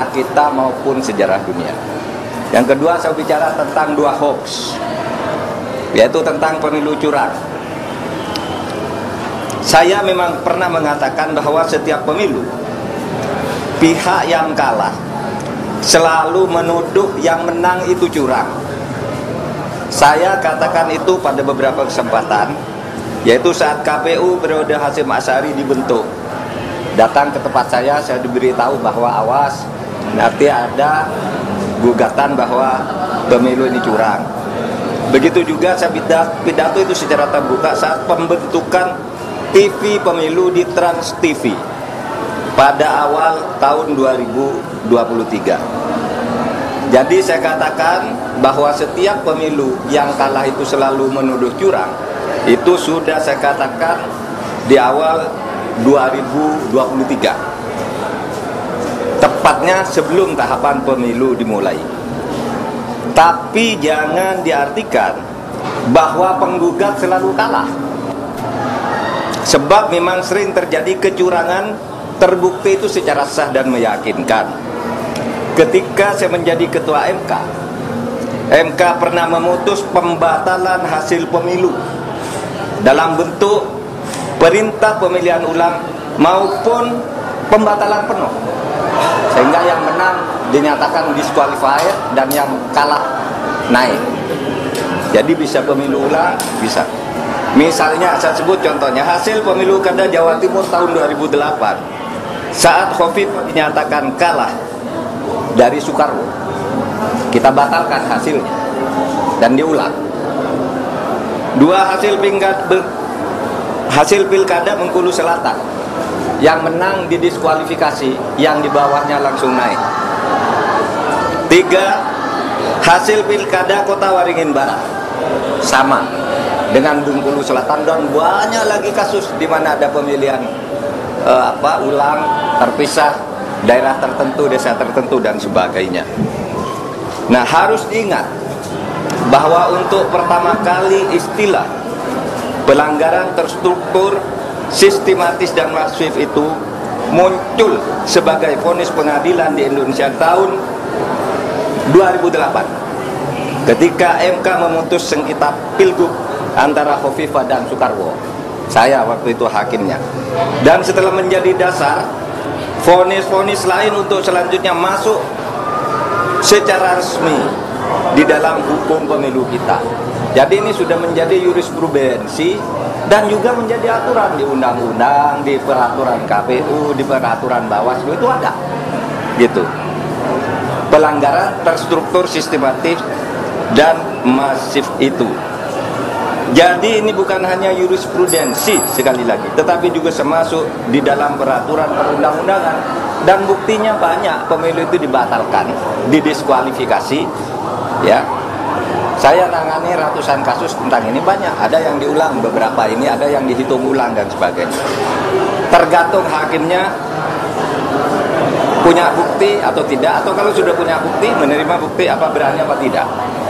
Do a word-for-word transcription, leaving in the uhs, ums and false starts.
kita maupun sejarah dunia. Yang kedua, saya bicara tentang dua hoax, yaitu tentang pemilu curang. Saya memang pernah mengatakan bahwa setiap pemilu, pihak yang kalah selalu menuduh yang menang itu curang. Saya katakan itu pada beberapa kesempatan, yaitu saat K P U periode Hasyim Asy'ari dibentuk. Datang ke tempat saya, saya diberitahu bahwa awas, nanti ada gugatan bahwa pemilu ini curang. Begitu juga saya pidato itu secara terbuka saat pembentukan T V pemilu di Trans T V pada awal tahun dua ribu dua puluh tiga. Jadi saya katakan bahwa setiap pemilu yang kalah itu selalu menuduh curang. Itu sudah saya katakan di awal dua ribu dua puluh tiga, tepatnya sebelum tahapan pemilu dimulai. Tapi jangan diartikan bahwa penggugat selalu kalah, sebab memang sering terjadi kecurangan terbukti itu secara sah dan meyakinkan. Ketika saya menjadi ketua M K, M K pernah memutus pembatalan hasil pemilu dalam bentuk perintah pemilihan ulang maupun pembatalan penuh, sehingga yang menang dinyatakan disqualified dan yang kalah naik. Jadi bisa pemilu ulang, bisa. Misalnya saya sebut contohnya hasil pemilu kada Jawa Timur tahun dua ribu delapan, saat Khofifah dinyatakan kalah dari Soekarwo, kita batalkan hasilnya dan diulang. Dua hasil pingkat hasil pilkada Bengkulu Selatan, yang menang didiskualifikasi, yang di bawahnya langsung naik. Tiga, hasil pilkada Kota Waringin Barat sama dengan Bengkulu Selatan, dan banyak lagi kasus di mana ada pemilihan eh, apa ulang terpisah daerah tertentu, desa tertentu dan sebagainya. Nah, harus diingat bahwa untuk pertama kali istilah pelanggaran terstruktur, sistematis dan masif itu muncul sebagai vonis pengadilan di Indonesia tahun dua ribu delapan, ketika M K memutus sengketa pilgub antara Khofifah dan Soekarwo. Saya waktu itu hakimnya, dan setelah menjadi dasar vonis-vonis lain untuk selanjutnya masuk secara resmi di dalam hukum pemilu kita. Jadi ini sudah menjadi jurisprudensi dan juga menjadi aturan di undang-undang, di peraturan K P U, di peraturan Bawaslu, itu ada. Gitu. Pelanggaran terstruktur, sistematis dan masif itu. Jadi ini bukan hanya jurisprudensi sekali lagi, tetapi juga termasuk di dalam peraturan perundang-undangan, dan buktinya banyak. Pemilu itu dibatalkan, didiskualifikasi, ya. Saya nangani ratusan kasus tentang ini, banyak. Ada yang diulang beberapa ini, ada yang dihitung ulang dan sebagainya. Tergantung hakimnya punya bukti atau tidak, atau kalau sudah punya bukti, menerima bukti apa berani apa tidak.